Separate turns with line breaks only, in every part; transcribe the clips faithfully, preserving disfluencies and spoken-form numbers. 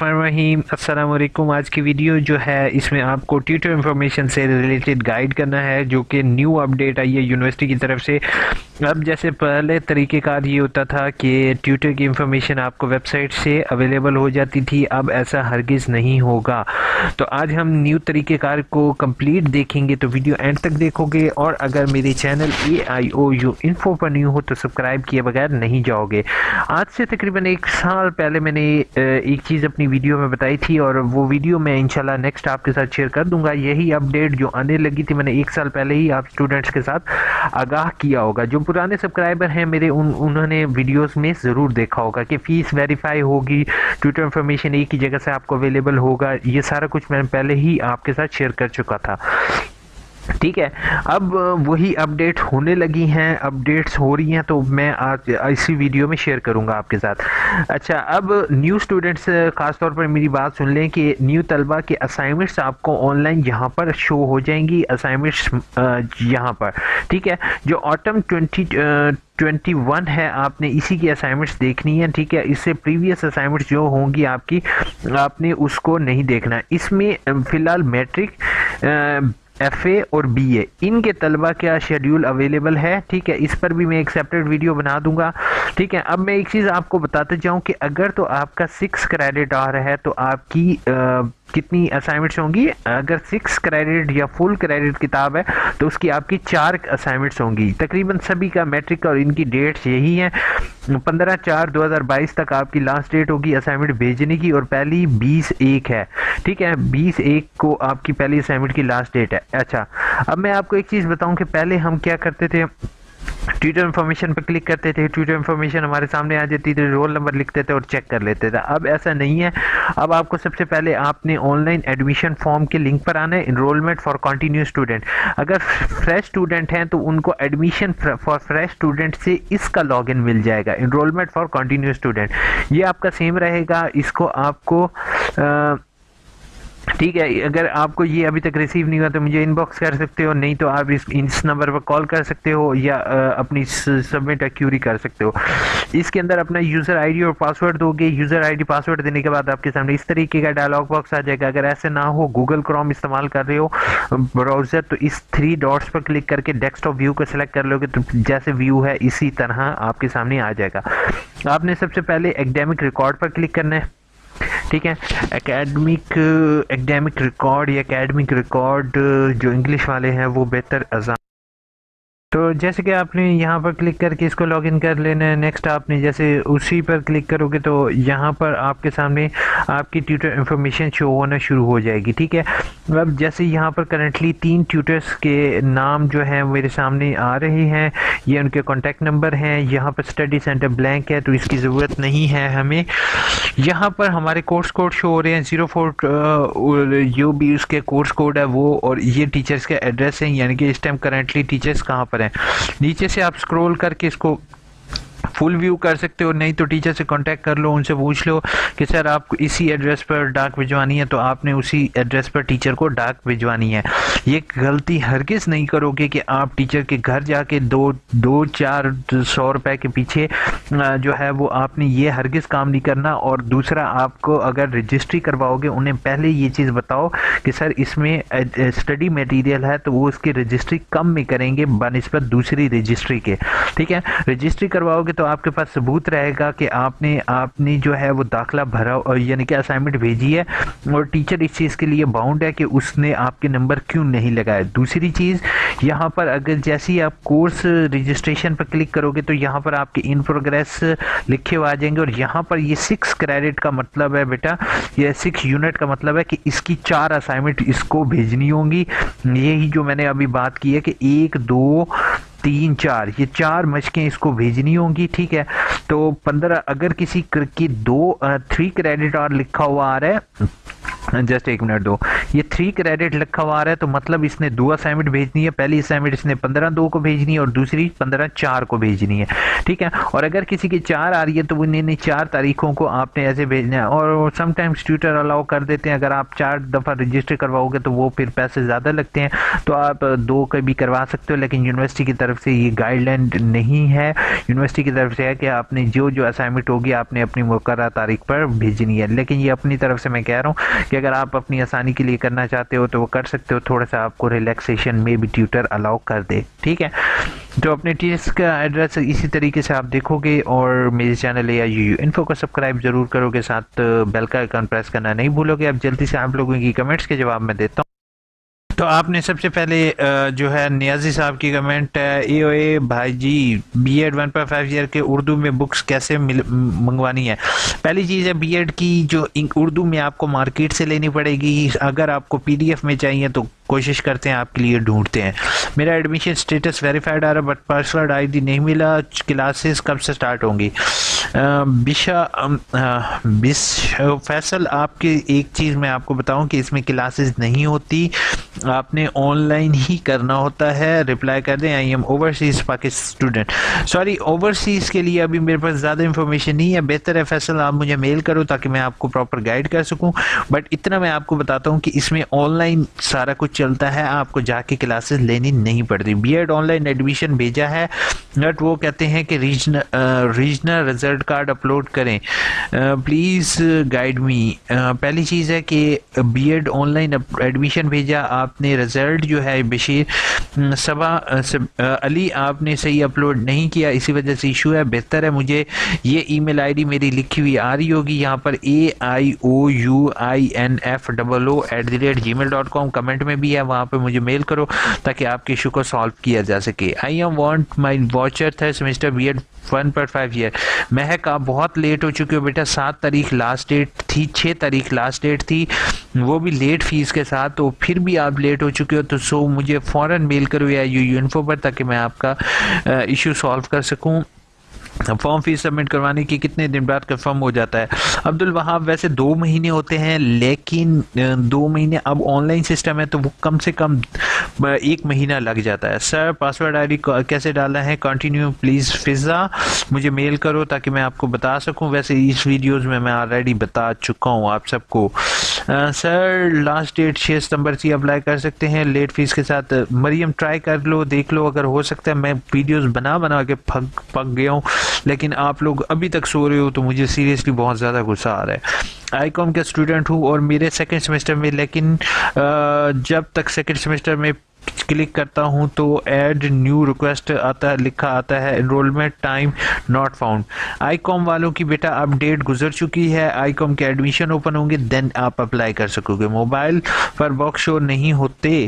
बिस्मिल्लाहिर्रहमानिर्रहीम। अस्सलाम वालेकुम। आज की वीडियो जो है इसमें आपको ट्यूटर इन्फॉर्मेशन से रिलेटेड गाइड करना है, जो कि न्यू अपडेट आई है यूनिवर्सिटी की तरफ से। अब जैसे पहले तरीक़ेकार ये होता था कि ट्यूटर की इन्फॉर्मेशन आपको वेबसाइट से अवेलेबल हो जाती थी, अब ऐसा हरगिज़ नहीं होगा। तो आज हम न्यू तरीक़ेकार को कंप्लीट देखेंगे, तो वीडियो एंड तक देखोगे। और अगर मेरे channel A I O U info पर न्यू हो तो सब्सक्राइब किए बगैर नहीं जाओगे। आज से तकरीबन एक साल पहले मैंने एक चीज़ अपनी वीडियो में बताई थी, और वो वीडियो मैं इंशाल्लाह नेक्स्ट आपके साथ शेयर कर दूंगा। यही अपडेट जो आने लगी थी मैंने एक साल पहले ही आप स्टूडेंट्स के साथ आगाह किया होगा। जो पुराने सब्सक्राइबर हैं मेरे, उन उन्होंने वीडियोस में ज़रूर देखा होगा कि फ़ीस वेरीफाई होगी, ट्विटर इन्फॉर्मेशन एक ही जगह से आपको अवेलेबल होगा। ये सारा कुछ मैंने पहले ही आपके साथ शेयर कर चुका था, ठीक है। अब वही अपडेट होने लगी हैं, अपडेट्स हो रही हैं, तो मैं आज इसी वीडियो में शेयर करूंगा आपके साथ। अच्छा, अब न्यू स्टूडेंट्स खास तौर पर मेरी बात सुन लें कि न्यू तलबा के असाइनमेंट्स आपको ऑनलाइन यहाँ पर शो हो जाएंगी, असाइनमेंट्स यहाँ पर, ठीक है। जो ऑटम ट्वेंटी ट्वेंटी वन है, आपने इसी की असाइनमेंट्स देखनी है, ठीक है। इससे प्रीवियस असाइनमेंट्स जो होंगी आपकी, आपने उसको नहीं देखना। इसमें फ़िलहाल मैट्रिक, एफ ए और बी ए इनके तलबा का शेड्यूल अवेलेबल है, ठीक है। इस पर भी मैं एक सेपरेट वीडियो बना दूंगा, ठीक है। अब मैं एक चीज़ आपको बताते जाऊं कि अगर तो आपका सिक्स क्रेडिट आ रहा है तो आपकी आ, कितनी असाइनमेंट्स होंगी। अगर सिक्स क्रेडिट या फुल क्रेडिट किताब है तो उसकी आपकी चार असाइनमेंट्स होंगी। तकरीबन सभी का मैट्रिक और इनकी डेट्स यही हैं। पंद्रह चार दो हज़ार बाईस तक आपकी लास्ट डेट होगी असाइनमेंट भेजने की, और पहली बीस एक है, ठीक है। बीस एक को आपकी पहली असाइनमेंट की लास्ट डेट है। अच्छा, अब मैं आपको एक चीज़ बताऊं कि पहले हम क्या करते थे, ट्विटर इन्फॉर्मेशन पर क्लिक करते थे, ट्विटर इन्फॉर्मेशन हमारे सामने आ जाती थी, रोल नंबर लिखते थे और चेक कर लेते थे। अब ऐसा नहीं है। अब आपको सबसे पहले आपने ऑनलाइन एडमिशन फॉर्म के लिंक पर आना है, इनरोलमेंट फॉर कंटिन्यू स्टूडेंट। अगर फ्रेश स्टूडेंट हैं तो उनको एडमिशन फॉर फ्रेश स्टूडेंट से इसका लॉगिन मिल जाएगा, इनरोलमेंट फॉर कंटिन्यू स्टूडेंट। ये आपका सेम रहेगा, इसको आपको आ, ठीक है। अगर आपको ये अभी तक रिसीव नहीं हुआ तो मुझे इनबॉक्स कर सकते हो, नहीं तो आप इस इस नंबर पर कॉल कर सकते हो, या आ, अपनी सबमिट क्यूरी कर सकते हो। इसके अंदर अपना यूज़र आईडी और पासवर्ड दोगे। यूज़र आईडी पासवर्ड देने के बाद आपके सामने इस तरीके का डायलॉग बॉक्स आ जाएगा। अगर ऐसे ना हो, गूगल क्रोम इस्तेमाल कर रहे हो ब्राउज़र, तो इस थ्री डॉट्स पर क्लिक करके डेस्कटॉप व्यू को सिलेक्ट कर लोगे, तो जैसे व्यू है इसी तरह आपके सामने आ जाएगा। आपने सबसे पहले एकेडमिक रिकॉर्ड पर क्लिक करना है, ठीक है। एकेडमिक एकेडमिक रिकॉर्ड या एकेडमिक रिकॉर्ड जो इंग्लिश वाले हैं वो बेहतर अज़ान। तो जैसे कि आपने यहाँ पर क्लिक करके इसको लॉगिन कर लेना है। नेक्स्ट आपने जैसे उसी पर क्लिक करोगे तो यहाँ पर आपके सामने आपकी ट्यूटर इन्फॉर्मेशन शो होना शुरू हो जाएगी, ठीक है। अब जैसे यहाँ पर करंटली तीन ट्यूटर्स के नाम जो हैं मेरे सामने आ रहे हैं, ये उनके कॉन्टैक्ट नंबर हैं। यहाँ पर स्टडी सेंटर ब्लैंक है तो इसकी ज़रूरत नहीं है हमें। यहाँ पर हमारे कोर्स कोड शो हो रहे हैं, ज़ीरो फोर जो भी उसके कोर्स कोड है वो, और ये टीचर्स के एड्रेस हैं, यानी कि इस टाइम करंटली टीचर्स कहाँ पर हैं। नीचे से आप स्क्रॉल करके इसको फुल व्यू कर सकते हो, नहीं तो टीचर से कांटेक्ट कर लो, उनसे पूछ लो कि सर आपको इसी एड्रेस पर डाक भिजवानी है, तो आपने उसी एड्रेस पर टीचर को डाक भिजवानी है। ये गलती हरगिज़ नहीं करोगे कि आप टीचर के घर जाके दो दो चार सौ रुपए के पीछे जो है वो आपने ये हरगिज़ काम नहीं करना। और दूसरा, आपको अगर रजिस्ट्री करवाओगे उन्हें पहले ये चीज़ बताओ कि सर इसमें स्टडी मटेरियल है, तो वो उसकी रजिस्ट्री कम में करेंगे बनिस्बत दूसरी रजिस्ट्री के, ठीक है। रजिस्ट्री करवाओगे तो आपके पास सबूत रहेगा कि आपने आपने जो है वो दाखला भरा, यानी कि असाइनमेंट भेजी है, और टीचर इस चीज़ के लिए बाउंड है कि उसने आपके नंबर क्यों नहीं लगाए। दूसरी चीज़, यहाँ पर अगर जैसे ही आप कोर्स रजिस्ट्रेशन पर क्लिक करोगे तो यहाँ पर आपके इन प्रोग्रेस लिखे हुए आ जाएंगे, और यहाँ पर ये सिक्स क्रेडिट का मतलब है बेटा, ये सिक्स यूनिट का मतलब है कि इसकी चार असाइनमेंट इसको भेजनी होंगी। यही जो मैंने अभी बात की है कि एक दो तीन चार, ये चार मशकें इसको भेजनी होंगी, ठीक है। तो पंद्रह, अगर किसी की दो थ्री क्रेडिट और लिखा हुआ आ रहा है, जस्ट एक मिनट दो, ये थ्री क्रेडिट लिखा हुआ आ रहा है तो मतलब इसने दो असाइनमेंट भेजनी है। पहली असाइनमेंट इसने पंद्रह दो को भेजनी है और दूसरी पंद्रह चार को भेजनी है, ठीक है। और अगर किसी की चार आ रही है तो वो नहीं चार तारीखों को आपने ऐसे भेजना है। और समटाइम्स ट्यूटर अलाउ कर देते हैं, अगर आप चार दफ़ा रजिस्टर करवाओगे तो वो फिर पैसे ज़्यादा लगते हैं, तो आप दो का भी करवा सकते हो। लेकिन यूनिवर्सिटी की तरफ से ये गाइडलाइन नहीं है, यूनिवर्सिटी की तरफ से है कि आपने जो जो असाइनमेंट होगी आपने अपनी मुकर्रर तारीख पर भेजनी है। लेकिन ये अपनी तरफ से मैं कह रहा हूँ कि अगर आप अपनी आसानी के लिए करना चाहते हो तो वो कर सकते हो, थोड़ा सा आपको रिलैक्सेशन में भी ट्यूटर अलाउ कर दे, ठीक है। तो अपने टीचर्स का एड्रेस इसी तरीके से आप देखोगे और मेरे चैनल या यू इन्फो को सब्सक्राइब जरूर करोगे, साथ बेल का आइकन प्रेस करना नहीं भूलोगे। अब जल्दी से आप लोगों की कमेंट्स के जवाब मैं देता हूँ। तो आपने सबसे पहले जो है नियाजी साहब की कमेंट है, ए ओ ए भाई जी B Ed one point five year के उर्दू में बुक्स कैसे मंगवानी है। पहली चीज़ है बी एड की जो उर्दू में आपको मार्केट से लेनी पड़ेगी। अगर आपको पी डी एफ में चाहिए तो कोशिश करते हैं आपके लिए ढूंढते हैं। मेरा एडमिशन स्टेटस वेरीफाइड आ रहा है बट पासवर्ड आईडी नहीं मिला। क्लासेस कब से स्टार्ट होंगी? बिशा बिश फैसल, आपकी एक चीज़ मैं आपको बताऊं कि इसमें क्लासेस नहीं होती, आपने ऑनलाइन ही करना होता है। रिप्लाई कर दें I am overseas Pakistan student. Sorry, overseas के लिए अभी मेरे पास ज़्यादा इन्फॉर्मेशन नहीं है। बेहतर है फैसल आप मुझे मेल करो ताकि मैं आपको प्रॉपर गाइड कर सकूं। बट इतना मैं आपको बताता हूं कि इसमें ऑनलाइन सारा कुछ चलता है, आपको जाके क्लासेस लेनी नहीं पड़ती। बी एड ऑनलाइन एडमिशन भेजा है बट वो कहते हैं कि regional regional result card upload करें, प्लीज़ गाइड मी। पहली चीज़ है कि बी एड ऑनलाइन एडमिशन भेजा, आपने रिजल्ट जो है बशीर सबा अली आपने सही अपलोड नहीं किया, इसी वजह से इशू है। बेहतर है मुझे ये ईमेल आईडी मेरी लिखी हुई आ रही होगी यहाँ पर, A I O U I N F double O at the rate gmail dot com, comment में भी है, वहाँ पर मुझे मेल करो ताकि आपके इशू को सॉल्व किया जा सके। I am want my voucher third semester B Ed one point five year. Mahak आप बहुत लेट हो चुके हो बेटा, सात तारीख लास्ट डेट थी, छः तारीख लास्ट डेट थी, वो भी लेट फीस के साथ, तो फिर भी आप लेट हो चुके हो। तो सो मुझे फ़ौरन मेल करो या यू यू इन्फो पर ताकि मैं आपका इशू सॉल्व कर सकूँ। फॉर्म फीस सबमिट करवाने की कितने दिन बाद कंफर्म हो जाता है? अब्दुल वहाब, वैसे दो महीने होते हैं लेकिन दो महीने अब ऑनलाइन सिस्टम है तो वो कम से कम एक महीना लग जाता है। सर पासवर्ड आईडी कैसे डालना है? कंटिन्यू प्लीज़ फिज़ा, मुझे मेल करो ताकि मैं आपको बता सकूं। वैसे इस वीडियोस में मैं ऑलरेडी बता चुका हूं आप सबको। सर लास्ट डेट छः सितंबर से अप्लाई कर सकते हैं लेट फीस के साथ। मरियम ट्राई कर लो, देख लो अगर हो सकता है। मैं वीडियोस बना बना के पक पक गया हूँ लेकिन आप लोग अभी तक सो रहे हो तो मुझे सीरियसली बहुत ज़्यादा गुस्सा आ रहा है। आई कॉम का स्टूडेंट हूँ और मेरे सेकंड सेमेस्टर में, लेकिन जब तक सेकंड सेमेस्टर में क्लिक करता हूं तो ऐड न्यू रिक्वेस्ट आता है, लिखा आता है enrollment time not found. I com वालों की बेटा अपडेट गुजर चुकी है, आई कॉम के एडमिशन ओपन होंगे देन आप अप्लाई कर सकोगे। मोबाइल पर बॉक्स शो नहीं होते,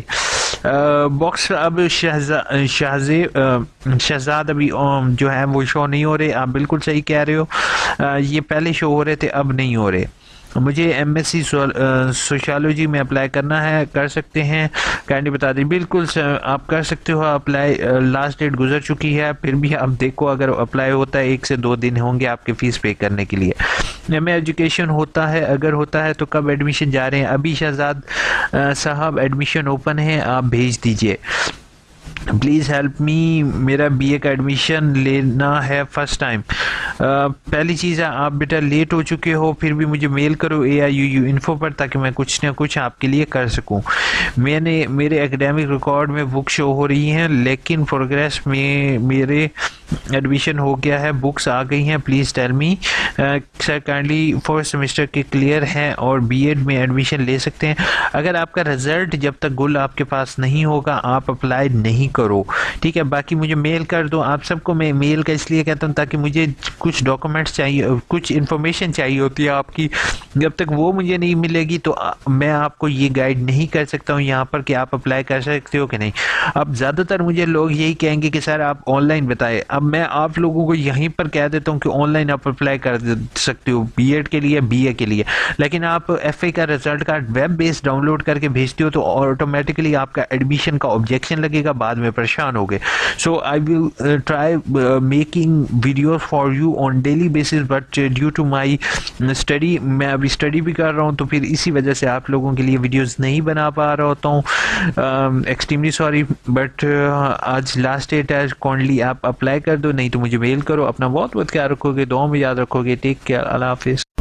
बॉक्स uh, अब शहजा शहजे uh, शहजाद अभी um, जो है वो शो नहीं हो रहे। आप बिल्कुल सही कह रहे हो, uh, ये पहले शो हो रहे थे अब नहीं हो रहे। मुझे एम एस सी सोशियोलॉजी में अप्लाई करना है, कर सकते हैं? काइंडली बता दें। बिल्कुल आप कर सकते हो अप्लाई, लास्ट डेट गुजर चुकी है, फिर भी आप देखो अगर अप्लाई होता है एक से दो दिन होंगे आपके फ़ीस पे करने के लिए। एम ए एजुकेशन होता है, अगर होता है तो कब एडमिशन जा रहे हैं? अभी शहजाद साहब एडमिशन ओपन है, आप भेज दीजिए। प्लीज़ हेल्प मी, मेरा बीए का एडमिशन लेना है फर्स्ट टाइम। पहली चीज़ है आप बेटा लेट हो चुके हो, फिर भी मुझे मेल करो A I U U info पर ताकि मैं कुछ ना कुछ आपके लिए कर सकूं। मैंने मेरे एकेडमिक रिकॉर्ड में बुक शो हो रही हैं लेकिन प्रोग्रेस में मेरे एडमिशन हो गया है, बुक्स आ गई हैं, please tell me. Sir kindly fourth semester के क्लियर हैं और बीएड में एडमिशन ले सकते हैं। अगर आपका रिजल्ट जब तक गुल आपके पास नहीं होगा आप अप्लाई नहीं करो, ठीक है। बाकी मुझे मेल कर दो, आप सबको मैं मेल का इसलिए कहता हूँ ताकि मुझे कुछ डॉक्यूमेंट्स चाहिए, कुछ इन्फॉर्मेशन चाहिए होती है आपकी, जब तक वो मुझे नहीं मिलेगी तो मैं आपको ये गाइड नहीं कर सकता हूँ यहाँ पर कि आप अप्लाई कर सकते हो कि नहीं। अब ज़्यादातर मुझे लोग यही कहेंगे कि सर आप ऑनलाइन बताएं। अब मैं आप लोगों को यहीं पर कह देता हूँ कि ऑनलाइन आप अप्लाई कर सकते हो बीएड के लिए, बीए के लिए, लेकिन आप एफए का result card web based download करके भेजते हो तो ऑटोमेटिकली आपका एडमिशन का ऑब्जेक्शन लगेगा, बाद में परेशान होगे। So I will try making videos for you on daily basis, but due to my study, मैं अभी स्टडी भी कर रहा हूँ तो फिर इसी वजह से आप लोगों के लिए वीडियोस नहीं बना पा रहा होता हूँ। एक्सट्रीमली सॉरी, बट आज लास्ट डेट है, कॉन्डली आप अप्लाई कर दो, नहीं तो मुझे मेल करो। अपना बहुत बहुत ख्याल रखोगे, दुआ में याद रखोगे। टेक केयर, अल्लाह हाफिज़।